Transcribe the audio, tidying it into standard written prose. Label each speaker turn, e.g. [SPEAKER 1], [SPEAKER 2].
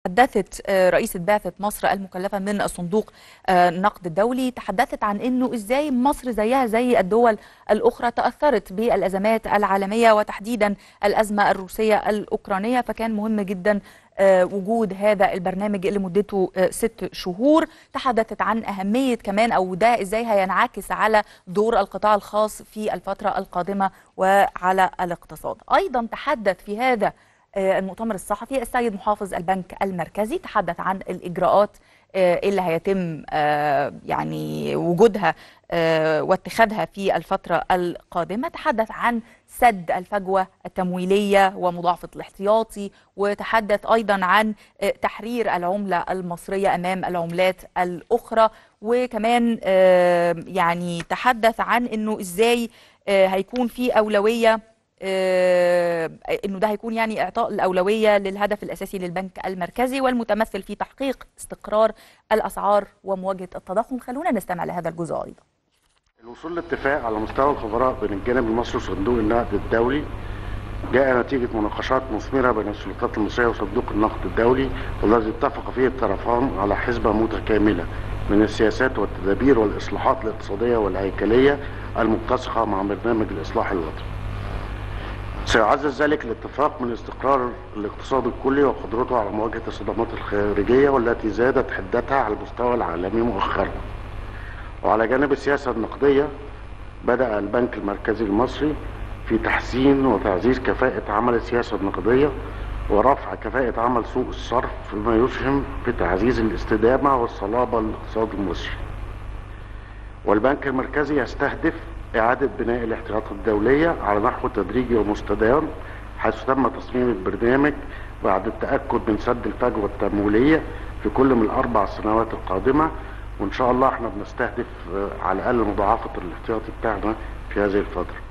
[SPEAKER 1] تحدثت رئيسة بعثة مصر المكلفة من الصندوق النقد الدولي، تحدثت عن أنه إزاي مصر زيها زي الدول الأخرى تأثرت بالأزمات العالمية وتحديدا الأزمة الروسية الأوكرانية، فكان مهم جدا وجود هذا البرنامج اللي مدته 6 شهور. تحدثت عن أهمية كمان أو ده إزاي هينعكس على دور القطاع الخاص في الفترة القادمة وعلى الاقتصاد. أيضا تحدث في هذا المؤتمر الصحفي السيد محافظ البنك المركزي، تحدث عن الإجراءات اللي هيتم يعني وجودها واتخاذها في الفترة القادمة. تحدث عن سد الفجوة التمويلية ومضاعفة الاحتياطي، وتحدث أيضا عن تحرير العملة المصرية أمام العملات الأخرى، وكمان يعني تحدث عن أنه إزاي هيكون في أولوية انه ده هيكون يعني اعطاء الاولويه للهدف الاساسي للبنك المركزي والمتمثل في تحقيق استقرار الاسعار ومواجهه التضخم. خلونا نستمع لهذا الجزء ايضا.
[SPEAKER 2] الوصول لاتفاق على مستوى الخبراء بين الجانب المصري وصندوق النقد الدولي جاء نتيجه مناقشات مثمره بين السلطات المصريه وصندوق النقد الدولي، والذي اتفق فيه الطرفان على حزمه متكامله من السياسات والتدابير والاصلاحات الاقتصاديه والهيكليه المتسقه مع برنامج الاصلاح الوطني. سيعزز ذلك الاتفاق من استقرار الاقتصاد الكلي وقدرته على مواجهة الصدمات الخارجية والتي زادت حدتها على المستوى العالمي مؤخرا. وعلى جانب السياسة النقدية، بدأ البنك المركزي المصري في تحسين وتعزيز كفاءة عمل السياسة النقدية ورفع كفاءة عمل سوق الصرف، فيما يسهم في تعزيز الاستدامة والصلابة للاقتصاد المصري. والبنك المركزي يستهدف إعادة بناء الاحتياطات الدولية على نحو تدريجي ومستدام، حيث تم تصميم البرنامج بعد التأكد من سد الفجوة التمويلية في كل من ال4 سنوات القادمة، وإن شاء الله احنا بنستهدف على الأقل مضاعفة الاحتياطي بتاعنا في هذه الفترة.